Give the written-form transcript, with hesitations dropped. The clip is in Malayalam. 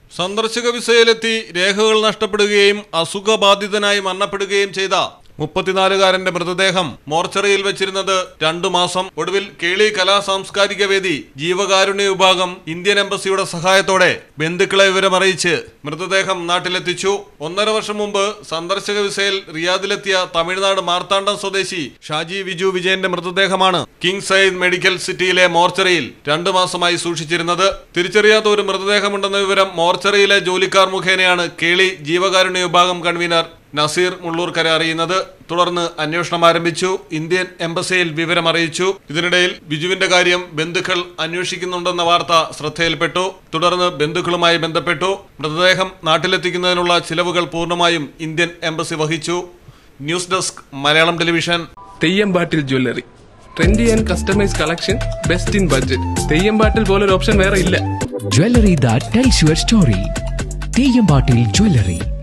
സന്ദർശക വിസയിലെത്തി രേഖകൾ നഷ്ടപ്പെടുകയും അസുഖബാധിതനായി മരണപ്പെടുകയും ചെയ്ത 34-കാരന്റെ മൃതദേഹം മോർച്ചറിയിൽ വെച്ചിരുന്നത് 2 മാസം. ഒടുവിൽ കേളി കലാ സാംസ്കാരിക വേദി ജീവകാരുണ്യ വിഭാഗം ഇന്ത്യൻ എംബസിയുടെ സഹായത്തോടെ ബന്ധുക്കളെ വിവരമറിയിച്ച് മൃതദേഹം നാട്ടിലെത്തിച്ചു. 1.5 വർഷം മുമ്പ് സന്ദർശക വിസയിൽ റിയാദിലെത്തിയ തമിഴ്നാട് മാർത്താണ്ഡം സ്വദേശി ഷാജി വിജു വിജയന്റെ മൃതദേഹമാണ് കിങ് സയ്യിദ് മെഡിക്കൽ സിറ്റിയിലെ മോർച്ചറിയിൽ 2 മാസമായി സൂക്ഷിച്ചിരുന്നത്. തിരിച്ചറിയാത്ത ഒരു മൃതദേഹമുണ്ടെന്ന വിവരം മോർച്ചറിയിലെ ജോലിക്കാർ മുഖേനയാണ് കേളി ജീവകാരുണ്യ വിഭാഗം കൺവീനർ നസീർ മുള്ളൂർക്കര അറിയുന്നത്. തുടർന്ന് അന്വേഷണം ആരംഭിച്ചു. ഇന്ത്യൻ എംബസിയിൽ വിവരമറിയിച്ചു. ഇതിനിടയിൽ ബിജുവിന്റെ കാര്യം ബന്ധുക്കൾ അന്വേഷിക്കുന്നുണ്ടെന്ന വാർത്ത ശ്രദ്ധയിൽപ്പെട്ടു. തുടർന്ന് ബന്ധുക്കളുമായി ബന്ധപ്പെട്ടു. മൃതദേഹം നാട്ടിലെത്തിക്കുന്നതിനുള്ള ചിലവുകൾ പൂർണ്ണമായും ഇന്ത്യൻ എംബസി വഹിച്ചു. News desk Malayalam television. Theyyampattil jewellery, trendy and customise collection, best in budget. Theyyampattil പോലൊരു ഓപ്ഷൻ വേറെ ഇല്ല. Jewelry that tells your story. Theyyampattil jewellery.